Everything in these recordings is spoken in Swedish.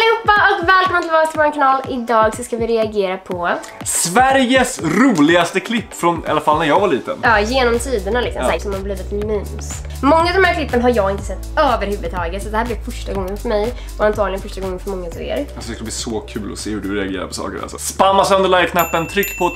allihopa och välkomna tillbaka till vår kanal. Idag så ska vi reagera på Sveriges roligaste klipp från i alla fall när jag var liten. Ja, genom tiderna liksom, så som har blivit memes. Många av de här klippen har jag inte sett överhuvudtaget, så det här blir första gången för mig och antagligen första gången för många av er. Alltså det ska bli så kul att se hur du reagerar på saker alltså. Spamma sönder like-knappen, tryck på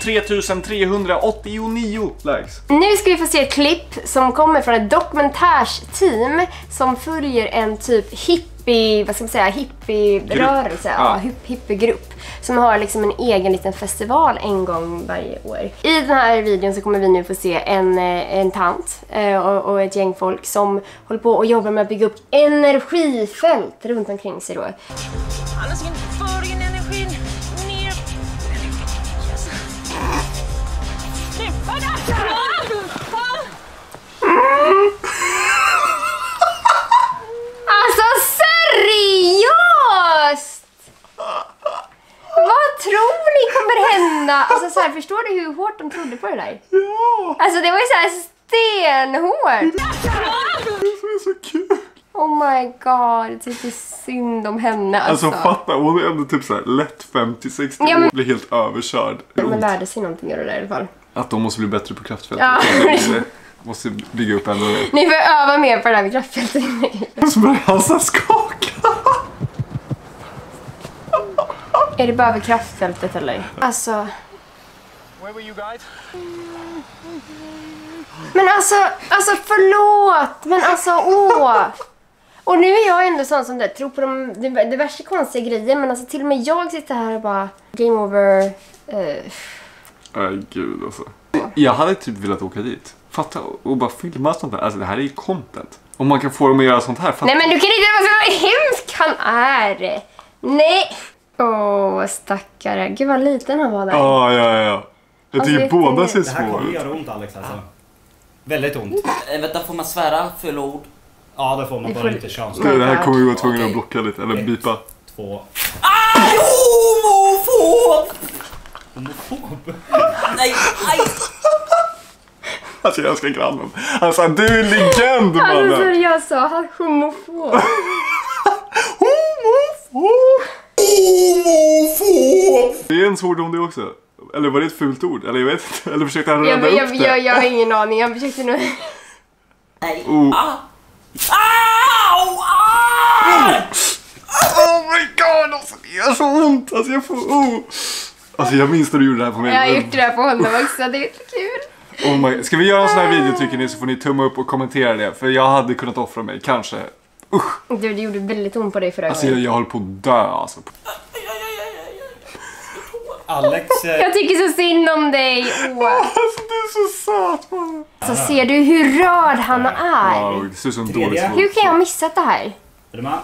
3389 likes. Nu ska vi få se ett klipp som kommer från ett dokumentärsteam som följer en typ hippie-rörelse, hippiegrupp som har liksom en egen liten festival en gång varje år. I den här videon så kommer vi nu få se en tant och ett gäng folk som håller på och jobbar med att bygga upp energifält runt omkring sig då. Annars för in energin ner. Släppa det! Alltså seriöst! Vad tror ni kommer hända? Alltså så här, förstår du hur hårt de trodde på det där? Ja! Alltså det var ju så här stenhårt. Det är så kul. Oh my god, det är så synd om henne alltså. Alltså fatta, hon är ändå typ så här lätt 50-60 ja, men... och blir helt överkörd. Man lärde sig någonting av det där i alla fall. Att de måste bli bättre på kraftfältet. Ja. Måste bygga upp ännu mer. Ni får öva mer på det här med kraftfältet. Så börjar han så skaka. Är det bara över kraftfältet eller? Alltså... Where were you guys? Men alltså förlåt! Men alltså åh! Och nu är jag ändå sån som det tror på de diverse konstiga grejer, men alltså till och med jag sitter här och bara game over. Nej gud alltså. Jag hade typ velat åka dit. Fatta och bara filma sånt där. Alltså det här är ju content. Om man kan få dem att göra sånt här. Fatta. Nej men du kan inte vara så hemsk han är. Nej. Åh stackare. Gud vad liten han var där. Ja. Jag tycker alltså, båda ser Det här små kommer ut. göra ont Alex alltså. Väldigt ont. Vänta, får man svära fulla ord? Ja, det får man bara inte chans. Det här kommer vi vara tvungna att blocka lite. Eller bipa. 2. Homofob! Homofob? Nej, aj! Alltså jag älskar grannen. Alltså du är legend mannen. Alltså seriöst sa han homofob. Homofob! Det är en svordom det också. Eller var det ett fult ord? Eller jag vet inte. Eller försökte han rädda upp det? Jag har ingen aning. Jag försökte nu. Nej. Oh my god, alltså det gör så ont. Alltså jag får... Alltså jag minns när du gjorde det här på mig. Jag har gjort det här på honom också. Det är kul. Oh my... Ska vi göra en sån här video tycker ni, så får ni tumma upp och kommentera det. För jag hade kunnat offra mig, kanske. Du, det gjorde väldigt ont på dig förra Alltså gången. jag håller på att dö alltså. Alex... Jag tycker så synd om dig. Alltså du är så söt man. Så ser du hur rörd han är? Ja, det ser ut som en dålig svår. Hur kan jag ha missat det här? Är du med?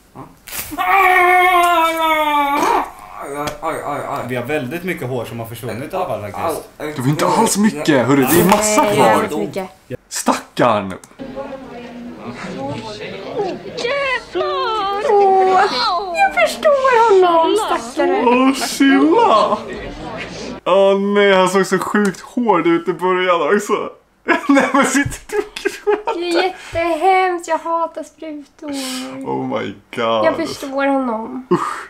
Vi har väldigt mycket hår som har försvunnit i alla fall faktiskt. Det var inte alls mycket, hörru, det är massa Nej, kvar. jävligt mycket. Stackarn. Åh, jag förstår honom, stackare. Åh, chilla. Åh nej, han såg så sjukt hård ut i början också. Nej men sitter du och gråter? Det är jättehemskt, jag hatar sprutor. Oh my god. Jag förstår honom.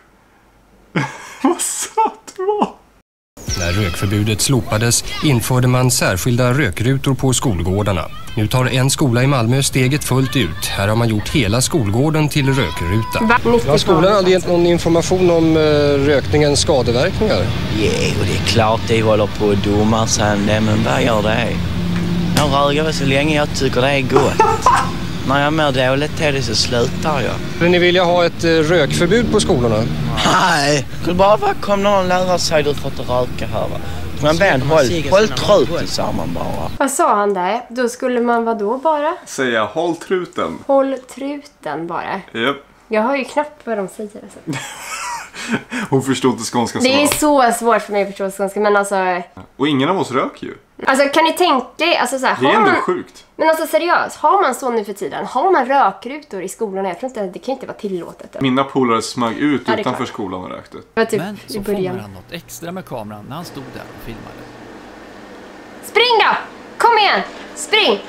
Vad söt du var. När rökförbudet slopades införde man särskilda rökrutor på skolgårdarna. Nu tar en skola i Malmö steget fullt ut. Här har man gjort hela skolgården till rökruta. Ja, skolan hade gett någon information om rökningens skadeverkningar. Och det är klart det håller på att domar sen det, men vad gör det? Jag röker väl så länge jag tycker det är gott. När jag mår dåligt till det så slutar jag. Vill ni vilja ha ett rökförbud på skolorna? Nej, skulle bara vara kom någon lärare säger du får inte röka här va. Men Ben, håll truten sa man bara. Vad sa han där? Då skulle man vadå bara? Säga håll truten. Håll truten bara. Japp. Jag hör ju knappt vad de säger alltså. Hon förstod inte skånska så Det är bra. så svårt för mig att förstå skånska, men alltså... Och ingen av oss röker ju. Alltså kan ni tänka er, alltså så här, Det är har ändå man... sjukt. Men alltså seriöst, har man så nu för tiden? Har man rökrutor i skolan? Jag tror inte, det kan inte vara tillåtet. Mina polare smög ut Ja, det är utanför klart. skolan och rökte. Det var typ Men i så början. fångar han något extra med kameran när han stod där och filmade. Spring då! Kom igen! Spring!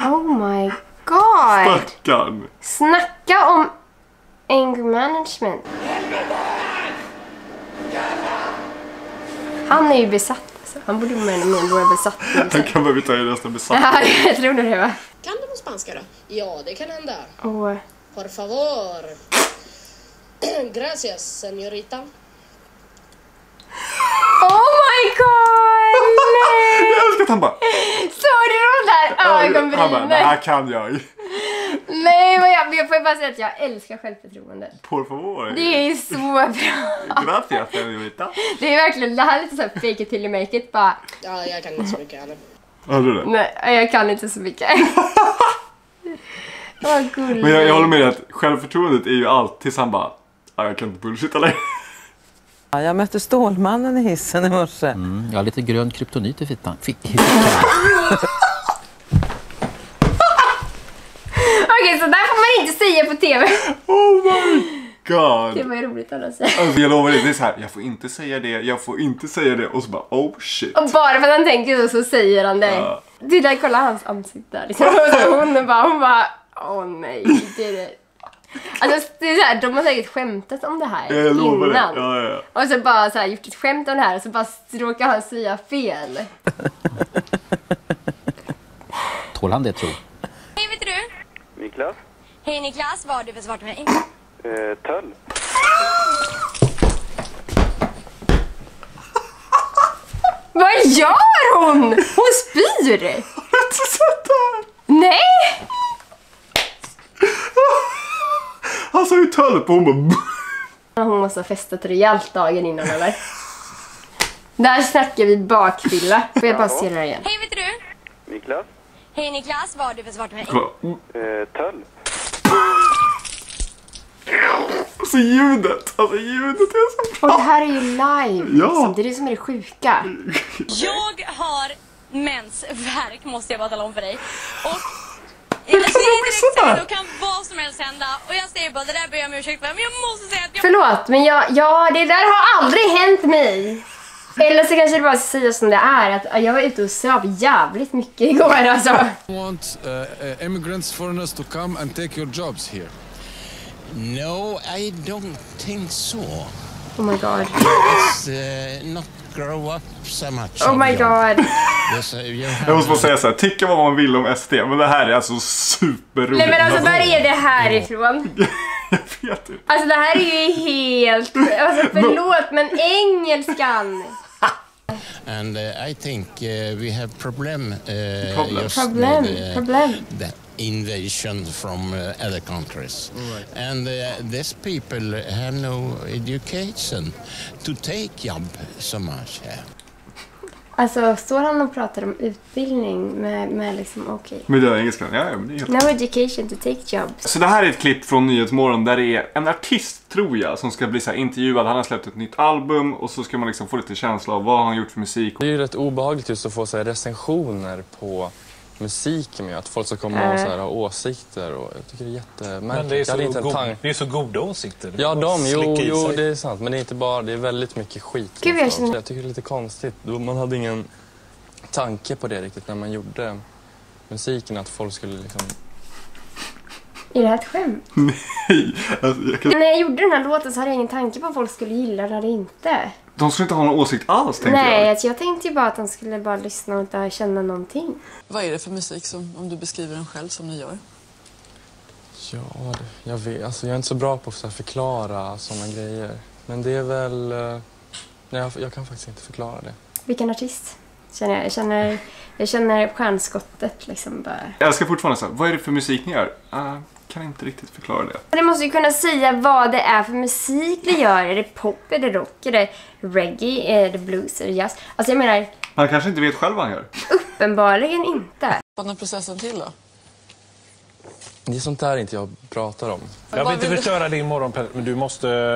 Oh my god. Stackarn. Snacka om anger management. Han är ju besatt. Alltså. Han borde vara besatt. Han kan behöva ta i nästan besatt. Ja, jag tror det va. Kan du på spanska då? Ja, det kan hända. Oh. Por favor. Gracias, señorita. Oh my god! Nej! Jag älskar att han bara... Såg du de där ögonbrynen? Han bara, det här kan jag. Nej, men jag får bara säga att jag älskar självförtroende. Por favor. Det är så bra. Gracias, señorita. Det är verkligen, det här är lite såhär fake it till you make it, bara... Ja, jag kan inte så mycket heller. Hörde du det? Nej, jag kan inte så mycket. Vad gulligt. Men jag håller med dig att självförtroendet är ju allt tills han bara, jag kan inte bullshitta längre. Jag mötte Stålmannen i hissen i morse. Jag har lite grön kryptonit i fickan. Okej, så där får man inte säga på tv. Oh my god. Det var ju roligt att säga. Alltså, jag lovar dig, det är så här, jag får inte säga det, jag får inte säga det. Och så bara, oh shit. Och bara för att han tänker så säger han det. Det där, kolla hans ansikte där. Liksom. Hon bara, åh nej, det är det. Alltså det är så här, de har säkert skämtat om det här jag lovar innan. Det. Ja. Och så bara så här, gjort ett skämt om det här och så bara råkar han säga fel. Tål han det, tror? Hej, vet du? Niklas? Hej Niklas, vad har du för svar till mig? Töll. Vad gör hon? Hon spyr! Jag har inte sett det här. Nej! Han sa ju töll på, hon bara... Hon måste ha festat rejält dagen innan, eller? Där snackar vi bakfylla. Får jag bara se det här igen? Hej, vet du? Niklas? Hej Niklas, vad har du för svar till mig? Töll. Alltså ljudet är så bra. Och det här är ju live. Ja. Liksom. Det är det som är det sjuka. Jag har mensvärk, måste jag bara tala om för dig. Och jag ser direkt att då kan vad som helst hända. Och jag säger bara, det där ber jag om ursäkt för. Men jag måste säga att jag... Förlåt, men det där har aldrig hänt mig. Eller så kanske det bara ska säga som det är, att jag var ute och söp jävligt mycket igår alltså. Want immigrants, foreigners to come and take your jobs here? No, I don't think so. Oh my god. It's not grow up so much. Oh my god. Jag måste bara säga så här, tycka vad man vill om SD, men det här är alltså superroligt. Nej men alltså, där är det härifrån. Jag vet inte. Alltså det här är ju helt... Alltså förlåt, men engelskan. And I think we have problem. Problem. The invasion from other countries. Right. And these people have no education to take job so much here. Alltså står han och pratar om utbildning med liksom okej. Med det engelskan, ja men det är helt... No education to take jobs. Så det här är ett klipp från Nyhetsmorgon där det är en artist, tror jag, som ska bli så här intervjuad. Han har släppt ett nytt album och så ska man liksom få lite känsla av vad han gjort för musik. Det är ju rätt obehagligt just att få så här recensioner på musiken med att folk ska komma och så här ha åsikter och jag tycker det är jättemärkligt. Men det är så goda åsikter. Ja, jo, det är sant, men det är inte bara, det är väldigt mycket skit. Gud, jag tycker det är lite konstigt. Man hade ingen tanke på det riktigt när man gjorde musiken, att folk skulle liksom... Är det här ett skämt? Nej, alltså, När jag gjorde den här låten så hade jag ingen tanke på om folk skulle gilla det eller inte. De skulle inte ha någon åsikt alls, tänkte jag. Nej, jag tänkte ju bara att de skulle bara lyssna och inte känna någonting. Vad är det för musik som, om du beskriver den själv, som ni gör? Ja, jag vet. Alltså, jag är inte så bra på att förklara sådana grejer. Men det är väl... Nej, jag kan faktiskt inte förklara det. Vilken artist? Jag känner stjärnskottet liksom bara. Jag ska fortfarande säga, vad är det för musik ni gör? Kan inte riktigt förklara det. Du måste ju kunna säga vad det är för musik ni gör. Är det pop, är det rock, är det reggae, är det blues, är det jazz? Alltså jag menar... Han kanske inte vet själv vad han gör. Uppenbarligen inte. Vad är processen till då? Det är sånt där inte jag pratar om. Jag vill inte förstöra din morgon, men du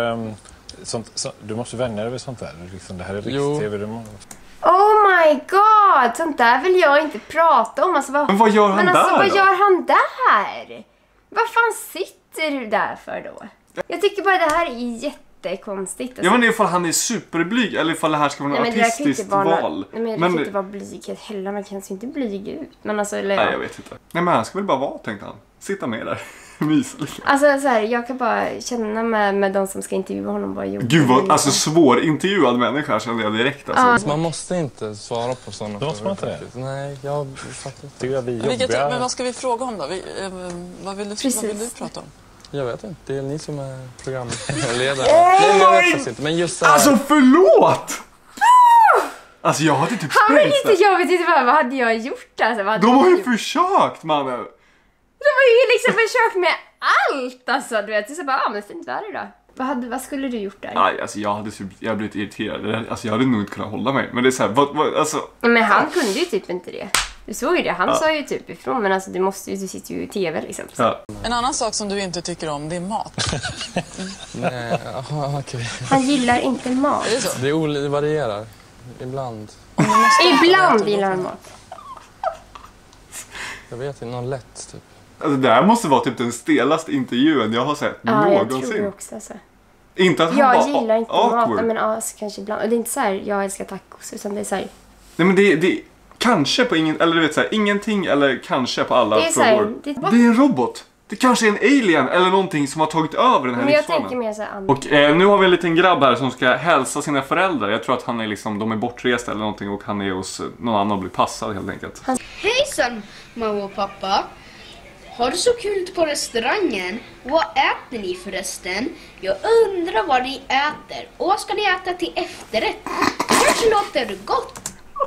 måste vänja dig vid sånt där. Liksom, det här är riks-tv. Oh my god, sånt där vill jag inte prata om. Alltså, men vad gör han där vad då? gör han där? Vad fan sitter du där för då? Jag tycker bara det här är jättekonstigt. Alltså. Jag vet inte ifall han är superblyg eller ifall det här ska vara något artistiskt val. Nej, men det kan inte vara blyghet heller. Man kan ju inte blyg ut. Men alltså, eller, nej, jag vet inte. Nej, men han ska väl bara vara, tänkte han. Sitta med där. Mysa lite. Alltså så här, jag kan bara känna med de som ska intervjua honom vad gjorde. Gud vad, alltså svårintervjuad människa kände jag direkt. Alltså. Man måste inte svara på sådana frågor. Måste man inte det? Nej, jag fattar inte. Tycker jag vi jobbiga. Men vad ska vi fråga om då? Vad vill du prata om? Jag vet inte, det är ni som är programledare. Nej, jag vet faktiskt inte. Men just så här... Alltså förlåt! Alltså jag hade typ sprängt det. Jag vet inte vad hade jag gjort alltså, de har ju försökt, mannen. De har ju liksom försökt med allt alltså, du vet. Det är så bara, men fint väder då. Vad skulle du gjort där? Nej, alltså jag hade blivit irriterad. Alltså jag hade nog inte kunnat hålla mig. Men det är så här, alltså... Men han kunde ju typ inte det. Du såg ju det, han sa ju typ ifrån. Men alltså du sitter ju i tv liksom. Ja. En annan sak som du inte tycker om, det är mat. Nej, okej. Han gillar inte mat. Är det så? Det varierar. Ibland. Ibland gillar han mat. Jag vet inte, någon lätt typ. Alltså det här måste vara typ den stelaste intervjun jag har sett någonsin. Jag tror också alltså. Inte att han jag var gillar inte awkward. mat, men alltså, kanske ibland. Och det är inte så här, jag älskar tacos, utan det är så här. Nej, men det kanske på ingen, eller du vet så här, ingenting eller kanske på alla det är frågor. Här, det är en robot. Det kanske är en alien eller någonting som har tagit över den här men jag livsformen. tänker mer så här. Och nu har vi en liten grabb här som ska hälsa sina föräldrar. Jag tror att han är liksom, de är bortresta eller någonting och han är hos någon annan och blir passad helt enkelt. Hejsan mamma och pappa. Har du så kul på restaurangen? Vad äter ni förresten? Jag undrar vad ni äter. Och vad ska ni äta till efterrätt? Det kanske låter gott.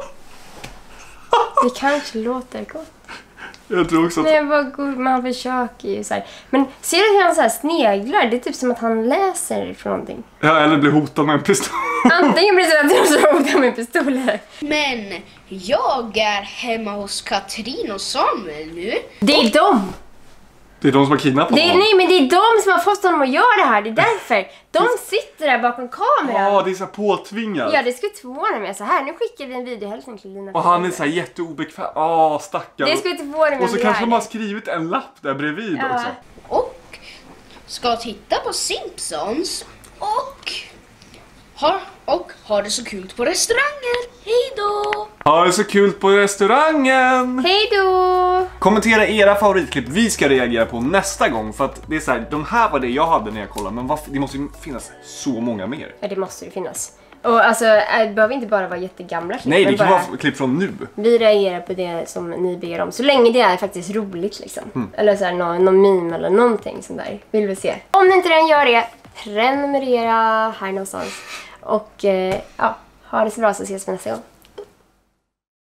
Det kanske låter gott. Jag tror också att... Nej, vad god, man försöker ju så här. Men ser du hur han så här sneglar? Det är typ som att han läser för någonting. Ja, eller blir hotad med en pistol. Antingen blir det så att jag hotar med pistoler. Men jag är hemma hos Katrin och Samuel nu. Det är dem! Det är de som har kidnappat honom. Nej, men det är de som har fått honom att göra det här. Det är därför. De sitter där bakom kameran. Ja, det är så här påtvingat. Ja, det skulle inte förvåna mig. Så här, nu skickar vi en videohälsning till dina och han är så här jätteobekväm. Stackarn. Det skulle inte förvåna mig. Och så kanske de har skrivit en lapp där bredvid också. Och ska titta på Simpsons och ha det så kul på restaurangen. Hej då! Ha det så kul på restaurangen! Hej då! Kommentera era favoritklipp vi ska reagera på nästa gång. För att det är så här, de här var det jag hade när jag kollade. Men det måste ju finnas så många mer. Ja, det måste ju finnas. Och alltså, det behöver inte bara vara jättegamla klipp. Nej, det kan vara klipp från nu. Vi reagerar på det som ni ber om. Så länge det är faktiskt roligt liksom. Eller så här, någon meme eller någonting sånt där. Vill vi se. Om ni inte redan gör det, prenumerera här någonstans. Och ja, ha det så bra så ses vi nästa gång.